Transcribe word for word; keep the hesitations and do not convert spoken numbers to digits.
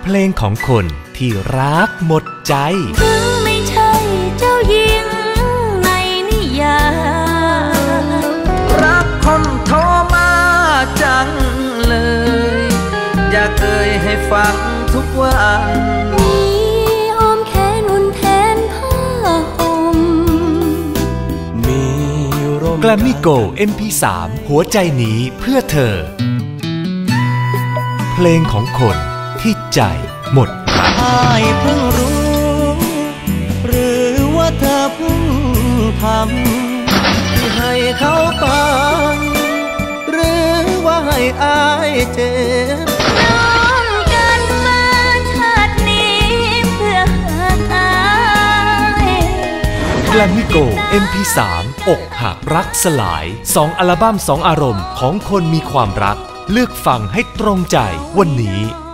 เพลงของคนที่รักหมดใจถึงไม่ใช่เจ้าหญิงในนิยายรักคนโทรมาจังเลยอยากเอ่ยให้ฟังทุกวันมีอ้อมแขนอุ่นแทนผ้าห่มมีแกรมมี่โกลด์ เอ็ม พี สาม หัวใจนี้เพื่อเธอเพลงของคนที่ใจหมดอ้ายเพิ่งรู้หรือว่าเธอเพิ่งทำที่ให้เขาไปหรือว่าให้อายเจ็บน้องกันมาชาตินี้เพื่อหาอายแกรมมี่โกลด์ เอ็ม พี สาม อกหักรักสลายสองอัลบั้มสองอารมณ์ของคนมีความรักเลือกฟังให้ตรงใจวันนี้